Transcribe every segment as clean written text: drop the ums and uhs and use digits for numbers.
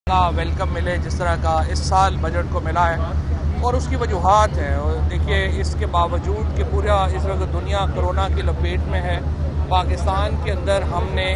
का वेलकम मिले जिस तरह का इस साल बजट को मिला है और उसकी वजूहात हैं। और देखिए, इसके बावजूद कि पूरा इस वक्त दुनिया कोरोना की लपेट में है, पाकिस्तान के अंदर हमने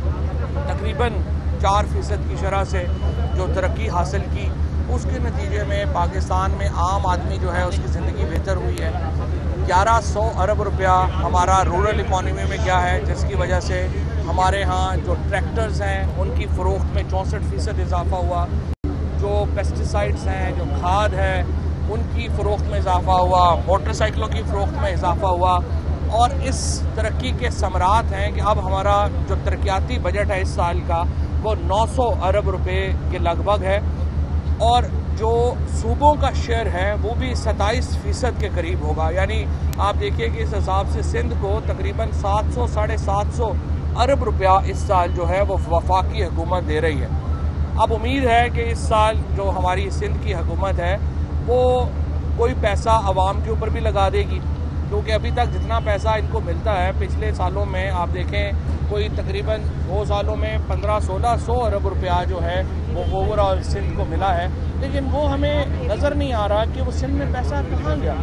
तकरीबन 4% की शरह से जो तरक्की हासिल की, उसके नतीजे में पाकिस्तान में आम आदमी जो है उसकी ज़िंदगी बेहतर हुई है। 1100 अरब रुपया हमारा रूरल इकॉनमी में गया है, जिसकी वजह से हमारे यहाँ जो ट्रैक्टर्स हैं उनकी फ़रोख्त में 64% इजाफा हुआ, जो पेस्टिसाइड्स हैं, जो खाद है, उनकी फ़रोख्त में इजाफा हुआ, मोटरसाइकिलों की फ़रोख्त में इजाफा हुआ। और इस तरक्की के समरात हैं कि अब हमारा जो तरक्याती बजट है इस साल का वो 900 अरब रुपए के लगभग है, और जो सूबों का शेयर है वो भी 27% के करीब होगा। यानी आप देखिए कि इस हिसाब से सिंध को तकरीबन 700 साढ़े 700 अरब रुपया इस साल जो है वो वफाकी हुकूमत दे रही है। अब उम्मीद है कि इस साल जो हमारी सिंध की हुकूमत है वो कोई पैसा आवाम के ऊपर भी लगा देगी, क्योंकि अभी तक जितना पैसा इनको मिलता है पिछले सालों में आप देखें कोई तकरीबन 2 सालों में 1500-1600 अरब रुपया जो है वो ओवरऑल सिंध को मिला है, लेकिन वो हमें नज़र नहीं आ रहा कि वो सिंध में पैसा कहाँ गया।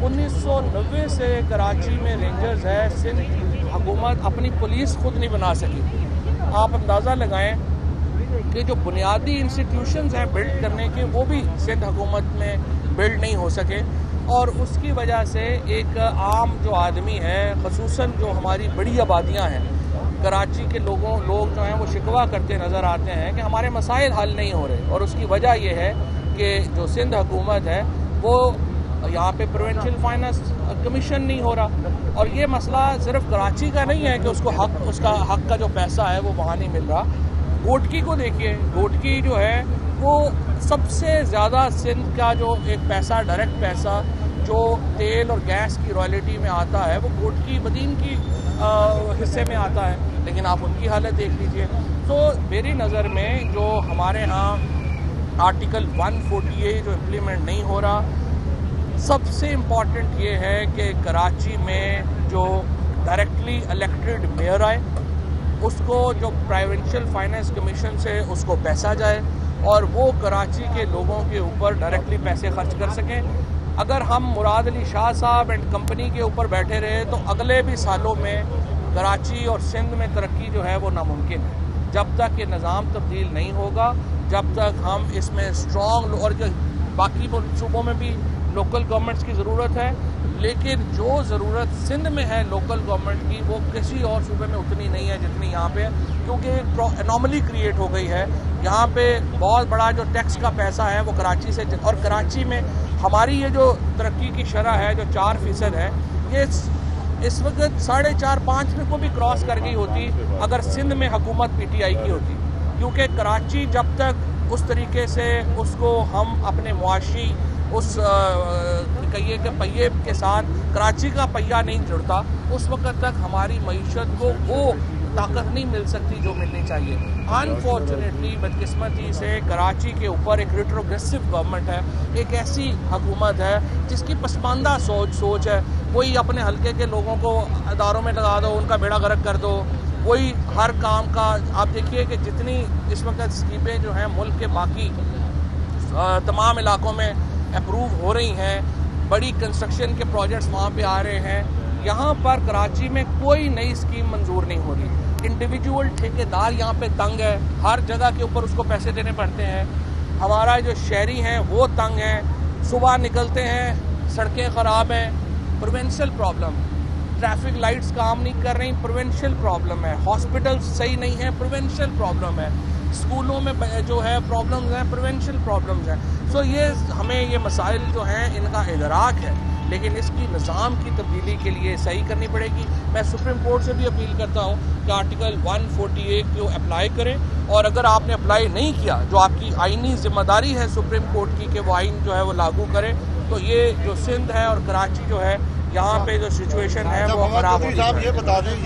1990 से कराची में रेंजर्स है, सिंध हुकूमत अपनी पुलिस खुद नहीं बना सकी। आप अंदाज़ा लगाएं कि जो बुनियादी इंस्टीट्यूशंस हैं बिल्ड करने के, वो भी सिंध हुकूमत में बिल्ड नहीं हो सके, और उसकी वजह से एक आम जो आदमी है, ख़ुसूसन जो हमारी बड़ी आबादियाँ हैं कराची के लोग जो हैं वो शिकवा करते नज़र आते हैं कि हमारे मसाइल हल नहीं हो रहे। और उसकी वजह यह है कि जो सिंध हुकूमत है वो यहाँ पे प्रोविंशियल फाइनेंस कमीशन नहीं हो रहा, और ये मसला सिर्फ कराची का नहीं है कि उसका हक का जो पैसा है वो वहाँ नहीं मिल रहा। गोटकी को देखिए, गोटकी जो है वो सबसे ज़्यादा सिंध का जो एक पैसा, डायरेक्ट पैसा जो तेल और गैस की रॉयल्टी में आता है वो गोटकी बदीन की हिस्से में आता है, लेकिन आप उनकी हालत देख लीजिए। तो मेरी नज़र में जो हमारे यहाँ आर्टिकल 148 जो इम्प्लीमेंट नहीं हो रहा, सबसे इम्पॉर्टेंट ये है कि कराची में जो डायरेक्टली इलेक्टेड मेयर आए उसको जो प्रोविंशियल फाइनेंस कमीशन से उसको पैसा जाए और वो कराची के लोगों के ऊपर डायरेक्टली पैसे खर्च कर सकें। अगर हम मुराद अली शाह साहब एंड कंपनी के ऊपर बैठे रहे तो अगले भी सालों में कराची और सिंध में तरक्की जो है वो नामुमकिन है। जब तक ये निज़ाम तब्दील नहीं होगा, जब तक हम इसमें स्ट्रॉन्ग, और जो बाकी सूबों में भी लोकल गवर्नमेंट्स की ज़रूरत है, लेकिन जो ज़रूरत सिंध में है लोकल गवर्नमेंट की वो किसी और सूबे में उतनी नहीं है जितनी यहाँ पे है, क्योंकि एक एनॉमली क्रिएट हो गई है। यहाँ पे बहुत बड़ा जो टैक्स का पैसा है वो कराची से, और कराची में हमारी ये जो तरक्की की शरह है जो 4% है, ये इस वक्त 4.5-5 को भी क्रॉस कर गई होती अगर सिंध में हुकूमत PTI की होती, क्योंकि कराची जब तक उस तरीके से उसको हम अपने मुआशी उस कहिए के पहिए के साथ कराची का पहिया नहीं जुड़ता, उस वक्त तक हमारी मईशत को वो ताकत नहीं मिल सकती जो मिलनी चाहिए। अनफॉर्चुनेटली, बदकिस्मती से कराची के ऊपर एक रिट्रोग्रेसिव गवर्नमेंट है, एक ऐसी हुकूमत है जिसकी पसमानदा सोच है, वही अपने हल्के के लोगों को अदारों में लगा दो, उनका बेड़ा गर्क कर दो, वही हर काम का। आप देखिए कि जितनी इस वक्त स्कीमें जो हैं मुल्क के बाकी तमाम इलाकों में अप्रूव हो रही हैं, बड़ी कंस्ट्रक्शन के प्रोजेक्ट्स वहाँ पे आ रहे हैं, यहाँ पर कराची में कोई नई स्कीम मंजूर नहीं हो रही। इंडिविजुअल ठेकेदार यहाँ पे तंग है, हर जगह के ऊपर उसको पैसे देने पड़ते हैं। हमारा जो शहरी हैं वो तंग हैं, सुबह निकलते हैं सड़कें ख़राब हैं, प्रोविंशियल प्रॉब्लम, ट्रैफिक लाइट्स काम नहीं कर रही, प्रोविंशियल प्रॉब्लम है, हॉस्पिटल्स सही नहीं है, प्रोविंशियल प्रॉब्लम है, स्कूलों में जो है प्रॉब्लम्स हैं, प्रोविंशियल प्रॉब्लम्स हैं। सो ये हमें ये मसाइल जो हैं इनका इदराक है, लेकिन इसकी निज़ाम की तब्दीली के लिए सही करनी पड़ेगी। मैं सुप्रीम कोर्ट से भी अपील करता हूँ कि आर्टिकल 148 को अप्लाई करें, और अगर आपने अप्लाई नहीं किया, जो आपकी आइनी जिम्मेदारी है सुप्रीम कोर्ट की कि वो आइन जो है वो लागू करें, तो ये जो सिंध है और कराची जो है यहाँ पे जो सिचुएशन है वो खराब होगी। साहब ये बता दें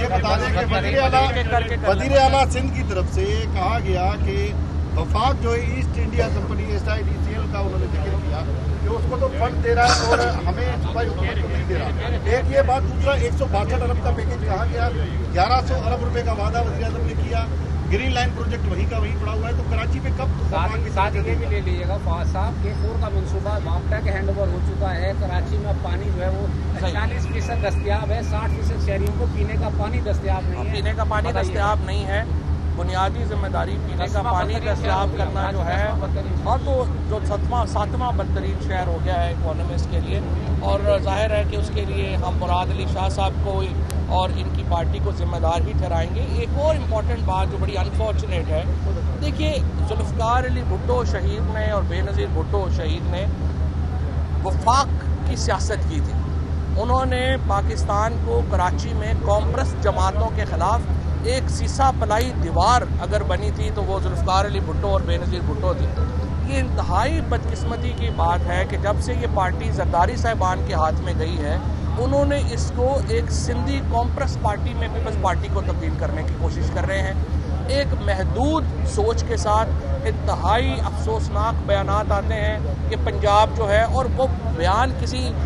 कि वज़ीर आला सिंध की तरफ से कहा गया कि वफाक जो है ईस्ट इंडिया कंपनी SIDCL का उन्होंने जिक्र किया कि उसको तो फंड दे रहा है और हमें सूबाई हुकूमत को नहीं दे रहा। एक ये बात, दूसरा 162 अरब का पैकेज कहा गया, 1100 अरब रुपए का वादा वज़ीर आज़म ने किया, ग्रीन लाइन प्रोजेक्ट वहीं का वहीं पड़ा हुआ है, तो कराची में कब साथ ये भी ले लीजिएगा फवाद साहब, K4 का मंसूबा वापटा के हैंडओवर हो चुका है। कराची में अब पानी जो है वो 40% दस्तियाब है, 60% शहरियों को पीने का पानी दस्तियाब नहीं है। पीने का पानी दस्तियाब नहीं है, बुनियादी जिम्मेदारी पीने का पानी दस्तियाब करना जो है, और तो जो 7वां बदतरीन शहर हो गया है इकोनॉमिस्ट के लिए, और जाहिर है कि उसके लिए हम मुराद अली शाह साहब को और इनकी पार्टी को जिम्मेदार ही ठहराएंगे। एक और इम्पॉर्टेंट बात जो बड़ी अनफॉर्चुनेट है, देखिए जुल्फ़िकार अली भुट्टो शहीद ने और बेनज़ीर भुट्टो शहीद ने वफाक की सियासत की थी। उन्होंने पाकिस्तान को कराची में कॉमप्रस जमातों के ख़िलाफ़ एक सीसा पलाई दीवार अगर बनी थी तो वो जुल्फ़िकार अली भुट्टो और बेनज़ीर भुट्टो थी। ये इंतहाई बदकिस्मती की बात है कि जब से ये पार्टी जरदारी साहिबान के हाथ में गई है, उन्होंने इसको एक सिंधी कॉमप्रस पार्टी में पीपल्स पार्टी को तब्दील करने की कोशिश कर रहे हैं। एक महदूद सोच के साथ इंतहाई अफसोसनाक बयानात आते हैं कि पंजाब जो है, और वो बयान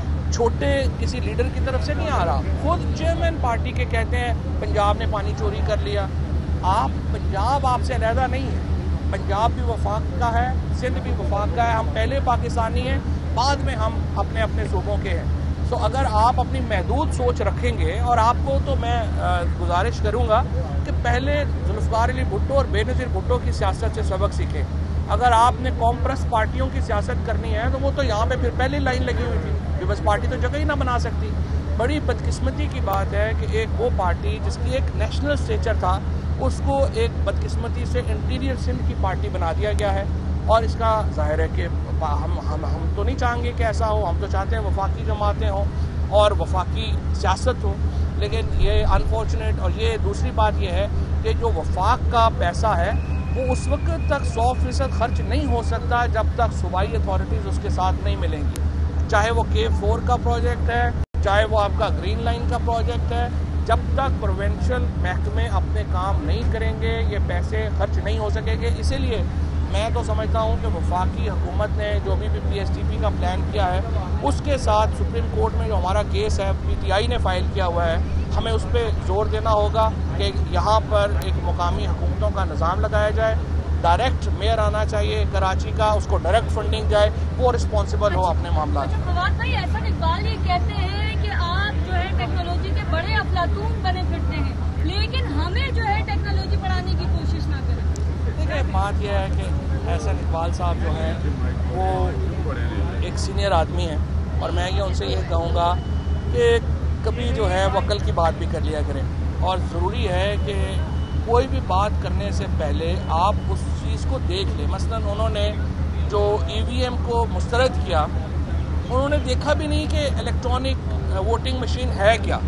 किसी लीडर की तरफ से नहीं आ रहा, खुद चेयरमैन पार्टी के कहते हैं पंजाब ने पानी चोरी कर लिया। पंजाब आपसे अलहदा नहीं है, पंजाब भी वफाक का है, सिंध भी वफाक का है। हम पहले पाकिस्तानी हैं, बाद में हम अपने अपने सूबों के हैं। तो अगर आप अपनी महदूद सोच रखेंगे, और आपको तो मैं गुजारिश करूंगा कि पहले जुल्फ़िकार अली भुट्टो और बेनज़ीर भुट्टो की सियासत से सबक सीखें। अगर आपने कॉमप्रस पार्टियों की सियासत करनी है तो वो तो यहाँ पे फिर पहले लाइन लगी हुई थी, पीपल्स पार्टी तो जगह ही ना बना सकती। बड़ी बदकिस्मती की बात है कि एक वो पार्टी जिसकी एक नेशनल स्टेचर था, उसको एक बदकिस्मती से इंटीरियर सिंध की पार्टी बना दिया गया है। और इसका जाहिर है कि हम तो नहीं चाहेंगे कि ऐसा हो, हम तो चाहते हैं वफाकी जमातें हों और वफाकी सियासत हो, लेकिन ये अनफॉर्चुनेट। और ये दूसरी बात ये है कि जो वफाक का पैसा है वो उस वक्त तक 100% खर्च नहीं हो सकता जब तक सूबाई अथॉरिटीज़ उसके साथ नहीं मिलेंगी। चाहे वो K4 का प्रोजेक्ट है, चाहे वो आपका ग्रीन लाइन का प्रोजेक्ट है, जब तक प्रोविंशियल महकमे अपने काम नहीं करेंगे ये पैसे खर्च नहीं हो सकेंगे। इसीलिए मैं तो समझता हूँ कि वफाकी हुकूमत ने जो भी PSTP का प्लान किया है, उसके साथ सुप्रीम कोर्ट में जो हमारा केस है PTI ने फाइल किया हुआ है, हमें उस पर जोर देना होगा कि यहाँ पर एक मुकामी हुकूमतों का निज़ाम लगाया जाए। डायरेक्ट मेयर आना चाहिए कराची का, उसको डायरेक्ट फंडिंग जाए, वो रिस्पॉन्सिबल हो अपने मामला। फवाद भाई, ऐसा इकबाल ये कहते हैं कि आप जो है टेक्नोलॉजी के बड़े अफलातून बने फिरते हैं, लेकिन हमें जो है टेक्नोलॉजी पढ़ाने की कोशिश ना करें। देखिए, बात यह है कि एहसन इकबाल साहब जो हैं वो एक सीनियर आदमी हैं, और मैं ये उनसे ये कहूँगा कि कभी जो है वो अकल की बात भी कर लिया करें। और ज़रूरी है कि कोई भी बात करने से पहले आप उस चीज़ को देख लें। मसलन उन्होंने जो EVM को मुस्तरद किया, उन्होंने देखा भी नहीं कि इलेक्ट्रॉनिक वोटिंग मशीन है क्या।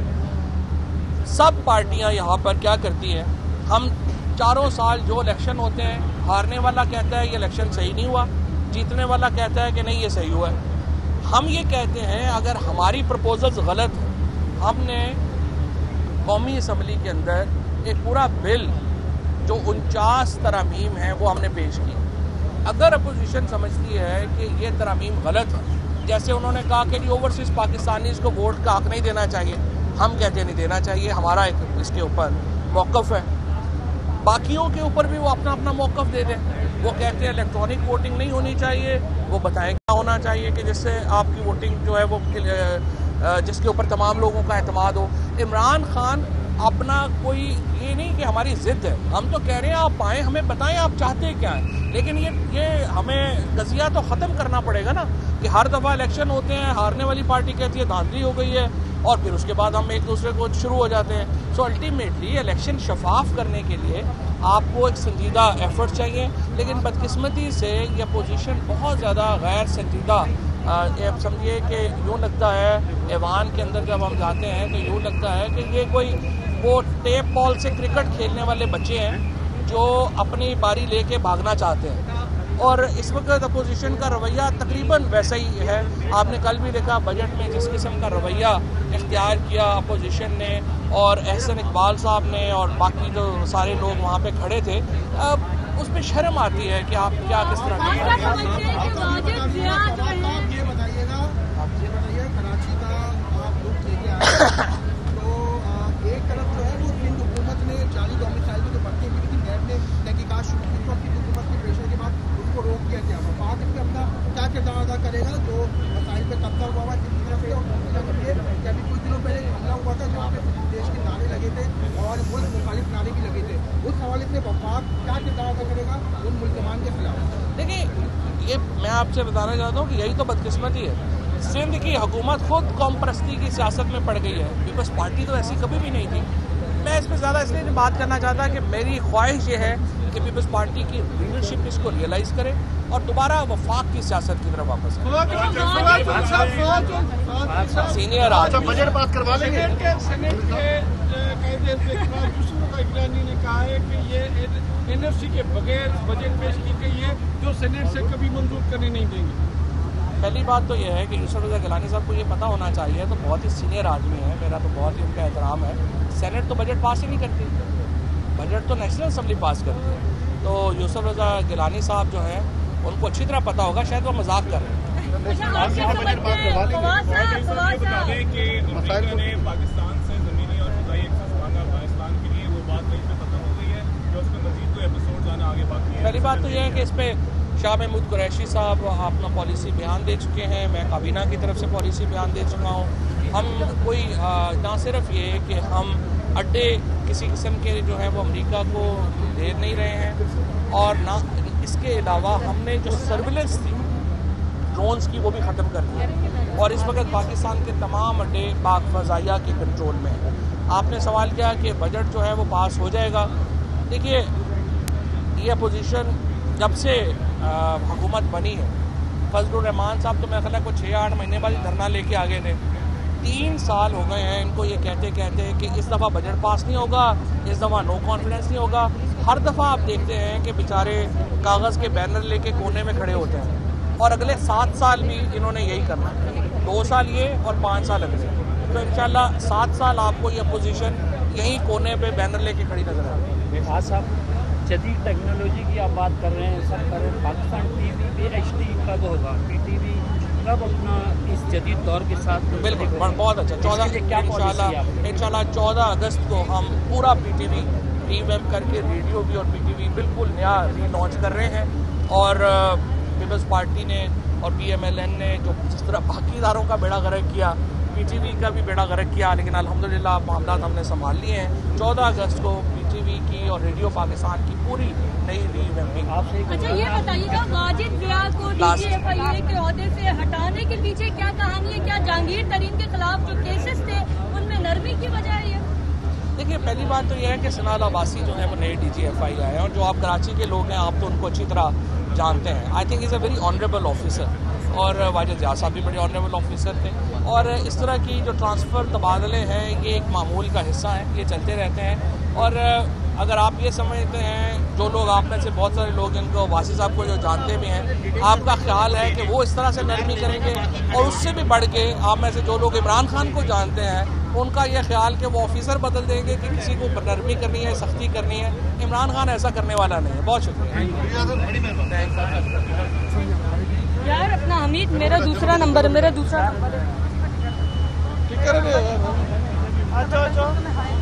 सब पार्टियां यहाँ पर क्या करती हैं, हम चारों साल जो इलेक्शन होते हैं, हारने वाला कहता है ये इलेक्शन सही नहीं हुआ, जीतने वाला कहता है कि नहीं ये सही हुआ है। हम ये कहते हैं अगर हमारी प्रपोजल्स गलत हैं, हमने कौमी असम्बली के अंदर एक पूरा बिल जो 49 तरामीम हैं वो हमने पेश की। अगर अपोजिशन समझती है कि ये तरामीम गलत है, जैसे उन्होंने कहा कि ओवरसीज़ पाकिस्तानीज़ को वोट का हक नहीं देना चाहिए, हम कहते हैं नहीं देना चाहिए, हमारा एक इसके ऊपर मौक़िफ़ है। बाकियों के ऊपर भी वो अपना अपना मौक़िफ़ दे दें। वो कहते हैं इलेक्ट्रॉनिक वोटिंग नहीं होनी चाहिए, वो बताएं क्या होना चाहिए कि जिससे आपकी वोटिंग जो है वो जिसके ऊपर तमाम लोगों का एतमाद हो। इमरान खान अपना कोई ये नहीं कि हमारी ज़िद है, हम तो कह रहे हैं आप आएँ, हमें बताएं आप चाहते क्या हैं। लेकिन ये हमें कज़िया तो ख़त्म करना पड़ेगा ना कि हर दफ़ा इलेक्शन होते हैं, हारने वाली पार्टी कहती है धांधली हो गई है, और फिर उसके बाद हम एक दूसरे को शुरू हो जाते हैं। सो अल्टीमेटली इलेक्शन शफाफ करने के लिए आपको एक संजीदा एफर्ट चाहिए, लेकिन बदकिस्मती से ये पोजीशन बहुत ज़्यादा गैर संजीदा। समझिए कि यूँ लगता है ऐवान के अंदर जब हम जाते हैं तो यूँ लगता है कि ये कोई वो टेप बॉल से क्रिकेट खेलने वाले बच्चे हैं जो अपनी बारी लेके भागना चाहते हैं। और इस वक्त अपोजिशन का रवैया तकरीबन वैसा ही है। आपने कल भी देखा बजट में जिस किस्म का रवैया इख्तियार किया अपोजिशन ने और एहसन इकबाल साहब ने और बाकी जो सारे लोग वहाँ पे खड़े थे, उस पर शर्म आती है कि आप क्या किस तरह ये बताइएगा कराची का आप लुक लेके आए तो एक तरफ जो है वो हिंद हुकूमत ने 40 डोमिसाइल जो भर्ती की थी, नेट ने बात शुरू की तो अपनी हुकूमत के प्रेशर के बाद उसको रोक दिया गया। वफाक इसके अंदर क्या किरदार अदा करेगा जो मसाइल पे कब्जा हुआ हुआ जिसकी तरफ से, और दूसरी तरफ ये कि अभी कुछ दिनों पहले हमला हुआ था जहाँ पे देश के नारे लगे थे और मुल्क मुखालिफ नारे भी लगे थे, उस हवाले से वफाक क्या किरदार अदा करेगा उन मुल्जमान के खिलाफ? देखिए, ये मैं आपसे बताना चाहता हूँ कि यही तो बदकिस्मती है। सिंध की हुकूमत खुद कौम परस्ती की सियासत में पड़ गई है। पीपल्स पार्टी तो ऐसी कभी भी नहीं थी। मैं इसमें ज़्यादा इसलिए नहीं बात करना चाहता कि मेरी ख्वाहिश ये है कि पीपल्स पार्टी की लीडरशिप इसको रियलाइज़ करे और दोबारा वफाक की सियासत की तरफ वापस आए। सीनियर आदमी बजट पास करवा लेंगे। सेनेट के ने कहा है कि ये NFC के बगैर बजट पेश की गई है जो सेनेट से कभी मंजूर करने नहीं देंगे। पहली बात तो यह है कि यूसुफ रज़ा गिलानी साहब को ये पता होना चाहिए, तो बहुत ही सीनियर आदमी है, मेरा तो बहुत ही उनका एहतराम है। सेनेट तो बजट पास ही नहीं करती, बजट तो नेशनल असम्बली पास करती है। तो यूसुफ रज़ा गिलानी साहब जो है उनको अच्छी तरह पता होगा, शायद वो मजाक कर रहे हैं। पाकिस्तान से ज़मीनी और फ़िज़ाई एक्सेस मांगा अफगानिस्तान के लिए, वो बात वहीं पे खत्म हो गई है जो उसमें मज़ीद कोई एपिसोड आना आगे बाकी है। पहली बात तो यह है कि इस पर शाह महमूद कुरैशी साहब अपना पॉलिसी बयान दे चुके हैं, मैं काबीना की तरफ से पॉलिसी बयान दे चुका हूँ। हम कोई ना सिर्फ ये कि हम अड्डे किसी किस्म के जो हैं वो अमेरिका को दे नहीं रहे हैं, और ना इसके अलावा हमने जो सर्विलेंस थी ड्रोन्स की वो भी ख़त्म कर दी है, और इस वक्त पाकिस्तान के तमाम अड्डे पाक फ़ज़ाइया के कंट्रोल में हैं। आपने सवाल किया कि बजट जो है वो पास हो जाएगा। देखिए, ये पोजीशन जब से हुकूमत बनी है, फजलुर रहमान साहब तो मेरा ख्याल है कुछ 6-8 महीने बाद धरना लेके आ गए थे। 3 साल हो गए हैं इनको ये कहते कहते कि इस दफ़ा बजट पास नहीं होगा, इस दफ़ा नो कॉन्फिडेंस नहीं होगा। हर दफ़ा आप देखते हैं कि बेचारे कागज़ के बैनर लेके कोने में खड़े होते हैं, और अगले 7 साल भी इन्होंने यही करना है, 2 साल ये और 5 साल अगले। तो इंशाल्लाह 7 साल आपको ये अपोजिशन यहीं कोने पे बैनर लेके खड़ी नजर आ रही है। खास साहब, जदीद टेक्नोलॉजी की आप बात कर रहे हैं, सब कर रहे हैं, पाकिस्तान TV पे HD कब होगा, PTV कब अपना इस जदीद दौर के साथ? बिल्कुल, बहुत अच्छा। 14 इंशाल्लाह 14 अगस्त को हम पूरा PTV रीवैम्प करके रेडियो भी और PTV बिल्कुल नया रीलॉन्च कर रहे हैं। और पीपल्स पार्टी ने और PMLN ने जो जिस तरह बाकी इदारों का बेड़ा गर्क किया, PTV का भी बेड़ा गर्क किया, लेकिन अल्हम्दुलिल्लाह मामला हमने संभाल लिए हैं। 14 अगस्त को PTV की और रेडियो पाकिस्तान की पूरी नई रीवैम्पिंग। अच्छा, ये बताइएगा, वाजिद जिया को DGFI के ओहदे से हटाने के पीछे क्या कहानी है? क्या जहांगीर तरीन के खिलाफ जो केसेस थे उनमें नरमी की वजह है? देखिए, पहली बात तो यह है कि सनाल अब्बासी जो है वो नए DGFI आए हैं, और जो आप कराची के लोग हैं आप तो उनको अच्छी तरह जानते हैं। I think is a very honourable officer, और वाजिद जिया साहब भी बड़े ऑनरेबल ऑफिसर थे। और इस तरह की जो ट्रांसफ़र तबादले हैं ये एक मामूल का हिस्सा है, ये चलते रहते हैं। और अगर आप ये समझते हैं, जो लोग आप में से बहुत सारे लोग इनको वासी साहब को जो जानते भी हैं, आपका ख्याल है कि वो इस तरह से नरमी करेंगे, और उससे भी बढ़ के आप में से जो लोग इमरान खान को जानते हैं उनका ये ख्याल कि वो ऑफिसर बदल देंगे कि किसी को नरमी करनी है, सख्ती करनी है। इमरान खान ऐसा करने वाला नहीं है। बहुत शुक्रिया। यार अपना हमीद, मेरा दूसरा नंबर है। ठीक है।